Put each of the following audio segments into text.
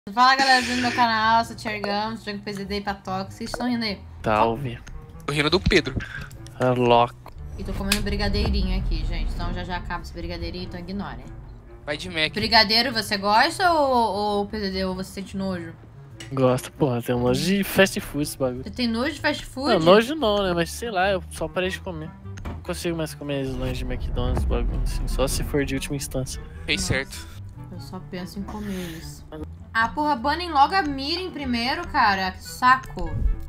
Fala galera do meu canal, sou o Tchergamos, jogo PZD e Patox, vocês estão rindo aí? Salve. Tô rindo do Pedro. É louco. E tô comendo brigadeirinho aqui, gente, então já acaba esse brigadeirinho, então ignore. Vai de Mac. Brigadeiro você gosta ou PZD, ou você sente nojo? Gosto, porra, tem um nojo de fast food esse bagulho. Você tem nojo de fast food? Não, nojo não, né? Mas sei lá, eu só parei de comer. Não consigo mais comer esses lanches de McDonald's, bagulho assim, só se for de última instância. Fez certo. Eu só penso em comer isso. Ah, porra, banem logo a Mirim primeiro, cara. Que saco.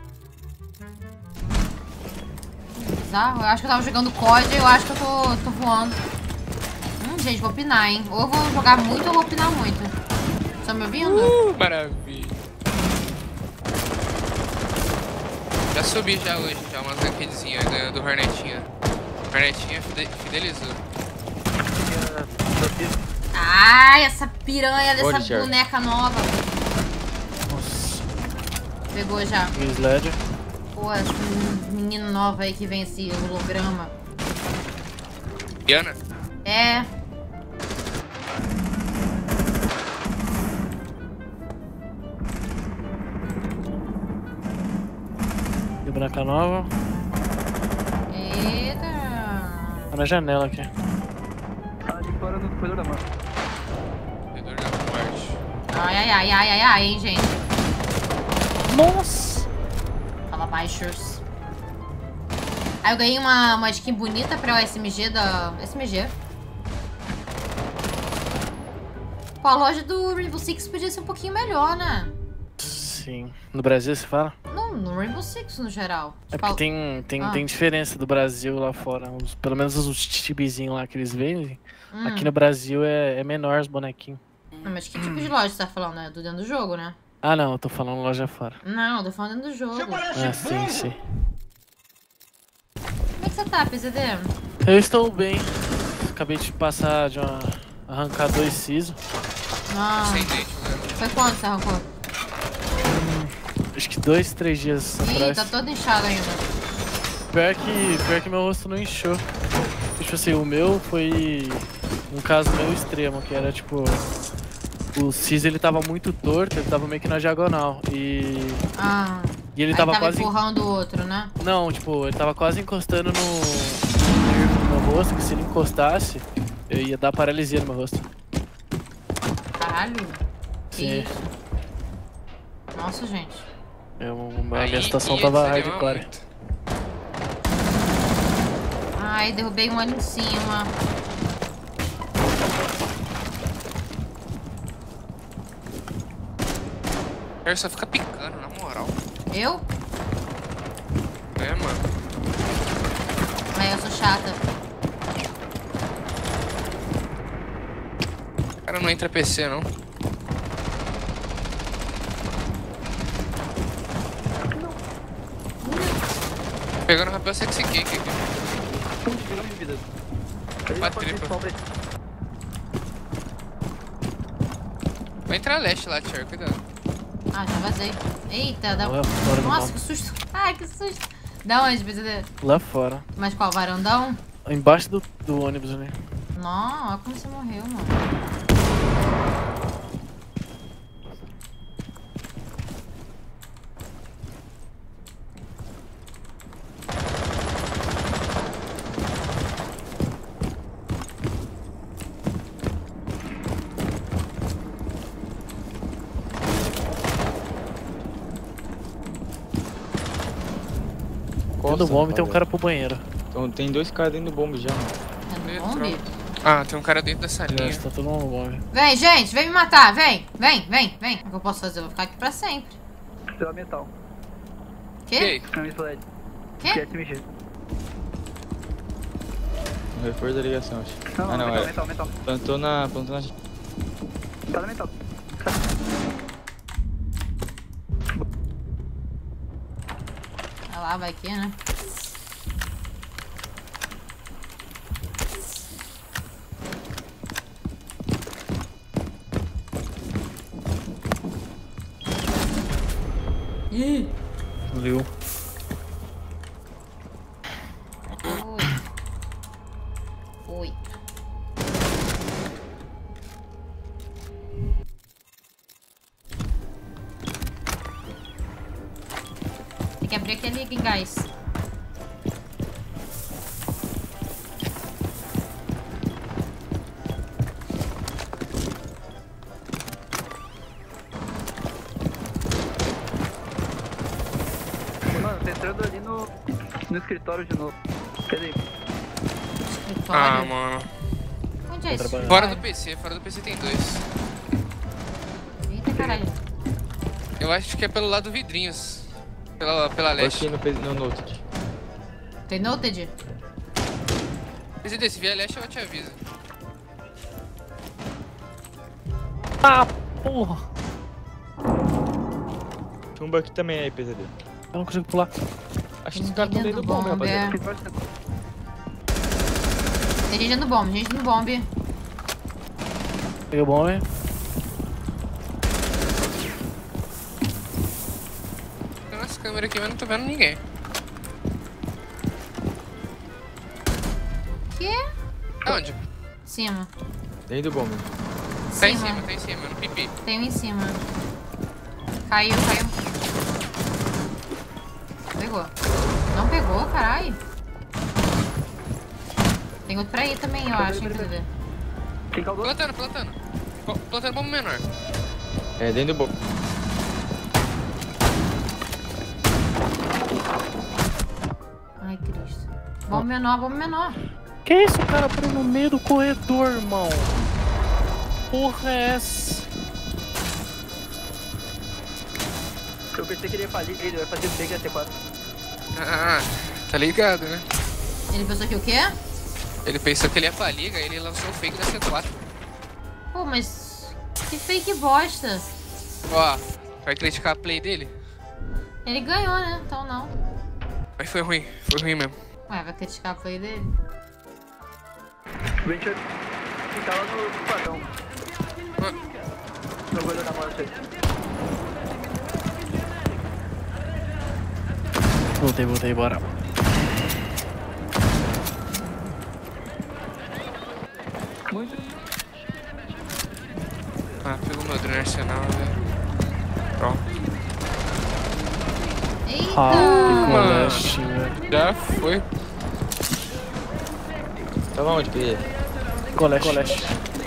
Bizarro. Eu acho que eu tava jogando COD e eu acho que eu tô voando. Gente, vou pinar, hein. Ou eu vou jogar muito ou vou pinar muito. Estão me ouvindo? Maravilha. Já subi já hoje, já umas raquetezinhas do Hornetinha. Hornetinha fidelizou. Ai, essa piranha dessa Onde, boneca nova. Nossa. Pegou já. Sledger. Pô, essa menina nova aí que vem esse holograma. Diana? É. E boneca nova. Eita. Tá na janela aqui. Tá de fora no corredor da mão. Corredor da morte. Ai, hein, gente. Nossa! Fala baixos. Aí eu ganhei uma skin bonita pra o SMG da... SMG. Pô, a loja do Rainbow Six podia ser um pouquinho melhor, né? Sim. No Brasil você fala? Não, no Rainbow Six no geral. É Tipo, porque tem diferença do Brasil lá fora. Pelo menos os tibizinhos lá que eles vendem. Aqui no Brasil é menor os bonequinhos. Mas que tipo de loja você tá falando? É do dentro do jogo, né? Ah não, eu tô falando loja fora. Não, eu tô falando dentro do jogo. Ah, sim. Como é que você tá, PZD? Eu estou bem. Acabei de passar de arrancar 2 sisos. Não. Sem dente, né? Foi quando você arrancou? Acho que 2, 3 dias Ih, atrás. tá todo inchado ainda. Pior que meu rosto não inchou. Tipo assim, o meu foi um caso meio extremo, que era tipo... O siso ele tava muito torto, ele tava meio que na diagonal. E ele Aí tava quase... empurrando o outro, né? Não, tipo, ele tava quase encostando no meu rosto, que se ele encostasse, eu ia dar paralisia no meu rosto. Caralho. Que Sim. isso? Nossa, gente. A minha Aí situação ia tava desanimar hardcore. muito. Ai, derrubei um ali em cima. Quero só ficar picando, na moral. Eu? É, mano. Aí eu sou chata. O cara não entra PC, não. Pegando o rapel sexy cake aqui. Virou de vida. Uma tripla. Vai entrar leste lá, Tchar, cuidado. Ah, já vazei. Eita, dá... Lá fora do Nossa, mapa. que susto. Ai, que susto. Da onde, PZD? Lá fora. Mas qual, varandão? Embaixo do ônibus ali. Não, olha como você morreu, mano. Dentro do bombe tem um cara pro banheiro. Então tem 2 caras dentro do bombe já, mano. É no bombe? Ah, tem um cara dentro da salinha. Tá todo mundo no bombe. Vem, gente, vem me matar, vem. O que eu posso fazer? Eu vou ficar aqui pra sempre. Pela metal. Quê? Ei, Não me sled. Quê? Quer se mexer. No reforço da ligação, acho. Não, Ah, não, metal, é. metal. Plantou na. Tá na metal. Vai lá, vai aqui, né? Ih! Valeu. Oi. que abrir aquele gás. Mano, tá entrando ali no escritório de novo. Cadê? Ah, Escritório. mano. Onde é esse trabalhando. Fora escritório? do PC tem 2. Eita, caralho. Eu acho que é pelo lado do vidrinhos. Pela leste. Aqui no Noted. Tem noted? PCD, se vier leste eu te aviso. Ah, porra. Chumba aqui também aí, PZD. Eu não consigo pular. Acho que os caras estão dentro do bombe, rapaziada. Tem gente no bombe, gente no bombe. Peguei o bom, hein? Tem umas câmeras aqui, mas não tô vendo ninguém. Que? Aonde? Cima. Dentro do bombe. Tá em cima, no pipi. Tem um em cima. Caiu. Pegou. Não pegou, caralho. Tem outro pra ir também, eu acho, hein, PZD. Quem causou? Plantando. Plantando bomba menor. É, dentro do bombe. Ai, Cristo. Bomba menor. Que isso, o cara parou no meio do corredor, irmão? Porra é essa? Eu pensei que ele ia falir, ele vai fazer o fake da T4. Ah, tá ligado, né? Ele pensou que o quê? Ele pensou que ele ia pra liga e ele lançou o fake da C4. Pô, mas... Que fake bosta. Ó, vai criticar a play dele? Ele ganhou, né? Então não. Mas foi ruim mesmo. Ué, vai criticar a play dele? O Venture fica lá no padrão. No goleiro da morte aí. Voltei, bora. Muito. Ah, pegou meu drone arsenal, velho. Pronto. Eita! mano. Leste, velho. Já foi. Tava onde, PZD? Coleste.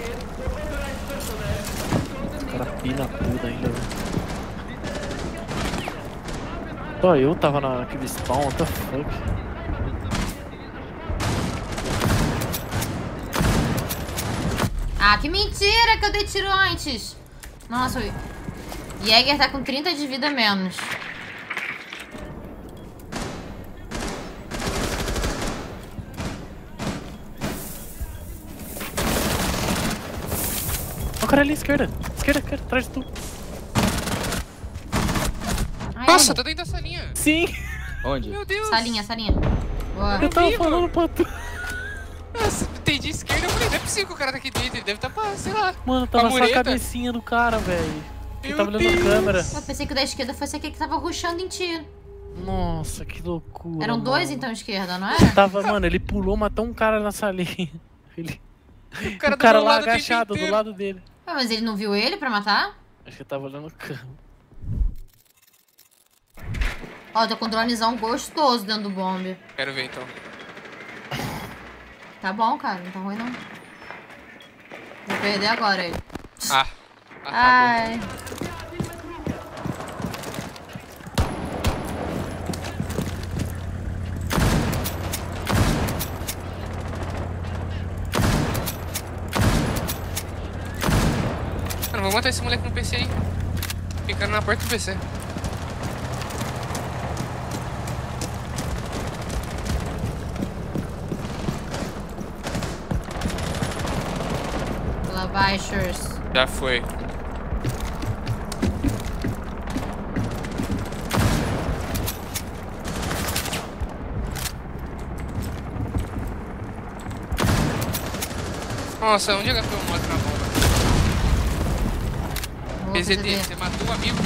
Cara, pina tudo ainda, velho. Só eu tava naquele spawn, what the fuck? Ah, que mentira que eu dei tiro antes. Nossa, o Jäger tá com 30 de vida a menos. Ó, o cara ali, esquerda, atrás de tu. Ai, Nossa, ai. tá dentro da salinha. Sim, Onde? Meu Deus. Salinha. Boa. eu tava vi, falando pra tu. Nossa, entendi esquerda. Eu falei, não é possível que o cara tá aqui dentro. Ele deve estar pra, sei lá. Mano, tava só a mureta. cabecinha do cara, velho. Ele Meu tava olhando a Deus. câmera. Eu pensei que o da esquerda fosse aquele que tava rushando em ti. Nossa, que loucura. Eram dois, mano. então, esquerda, não era? Tava, mano, ele pulou, matou um cara na salinha. Ele... O cara, O cara do meu lá lado o tempo agachado do inteiro. lado dele. Ué, mas ele não viu ele pra matar? Acho que ele tava olhando o câmera. Ó, tô com um dronezão gostoso dentro do bombe. Quero ver então. Tá bom, cara, não tá ruim não. Vou perder agora ele. Ah, acabou. Ai. Mano, vou matar esse moleque no PC aí. Ficando na porta do PC. Lá vai, Shurs. Já foi. Nossa, onde gastou o moto na bomba? Vou PZD, fazer. você matou o amigo?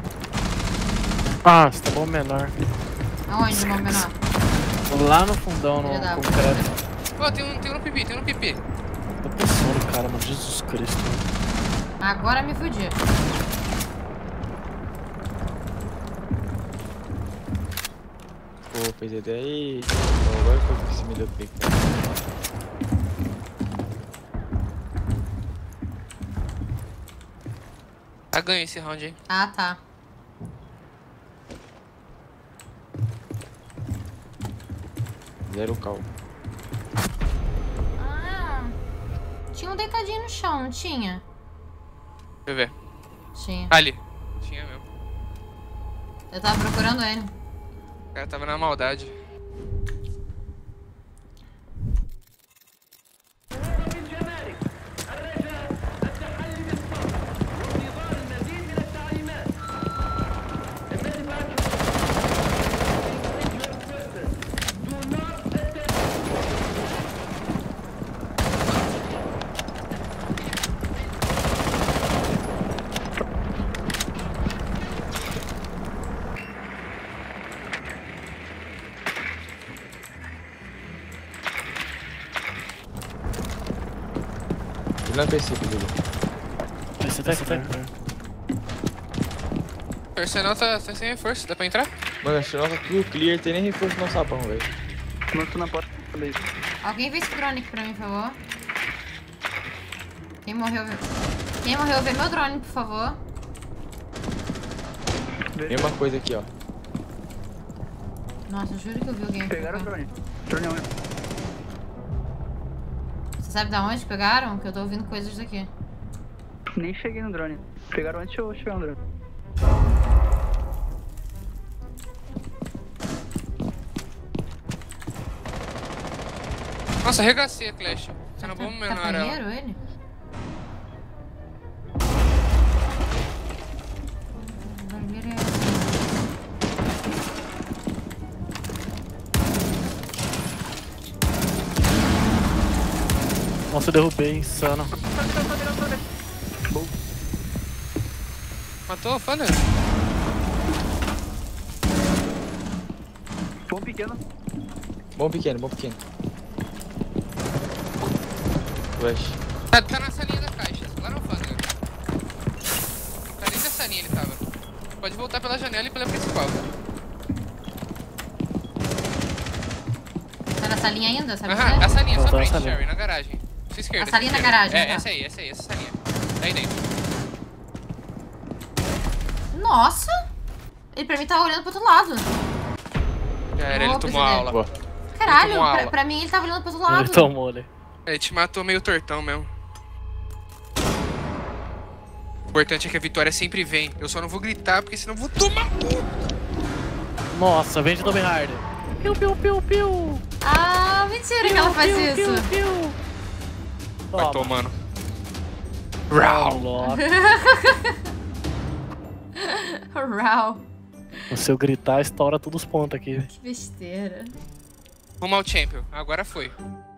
Ah, você tá bom menor. Aonde, bombe menor? Lá no fundão, no Filha da concreto. Ó, tem um no pipi, Tô pensando, cara, mano. Jesus Cristo. Agora me fudi. pensei até aí. Agora foi que se me deu pico. Tá ganho esse round aí. Ah, tá. Zero cal. Ah, tinha um deitadinho no chão, não tinha? Deixa eu ver. Tinha. Ali. Tinha mesmo. Eu tava procurando ele. O cara tava na maldade. Ele não é PC, Pedro. Esse tá aqui. O arsenal tá sem reforço, dá pra entrar? Mano, acho que nossa tudo clear, tem nem reforço no sapão, velho. Mano, tô na porta também. Alguém vê esse drone aqui pra mim, por favor. Quem morreu, vê meu drone, por favor. Mesma coisa aqui, ó. Nossa, eu juro que eu vi alguém aqui. Pegaram o drone. Drone não, né? Você sabe da onde pegaram? Que eu tô ouvindo coisas daqui. Nem cheguei no drone. Pegaram antes de eu chegar no drone. Nossa, arregacei a Clash. Tá no bom Tá momento na hora. maneiro ele? Nossa, eu derrubei, insano. Matou o Thunder? Bom pequeno. Bom pequeno, bom pequeno. Flash. Tá na salinha da caixa. Lá no Thunder. Tá dentro da salinha ele tava. Pode voltar pela janela e pela principal. Tá na salinha ainda, sabe Aham, a dizer? salinha, só Tá na frente, salinha. Sherry, na garagem. Sua esquerda. A salinha sua na esquerda. garagem, É, tá. essa salinha. Tá aí dentro. Nossa! Ele pra mim tá olhando pro outro lado. Já era, ele Ô, tomou a presidente. aula. Boa. Caralho, tomou aula. pra mim ele tava olhando pro outro Ele lado. tomou ali. Ele te matou meio tortão mesmo. O importante é que a vitória sempre vem. Eu só não vou gritar, porque senão eu vou tomar. Nossa, vem de Tommy Harder. Piu, piu, piu, piu. Ah, mentira que ela faz isso. Vai tomando. Rau. Rau. Se eu gritar, estoura todos os pontos aqui. Que besteira. Rumo ao champion. Agora foi.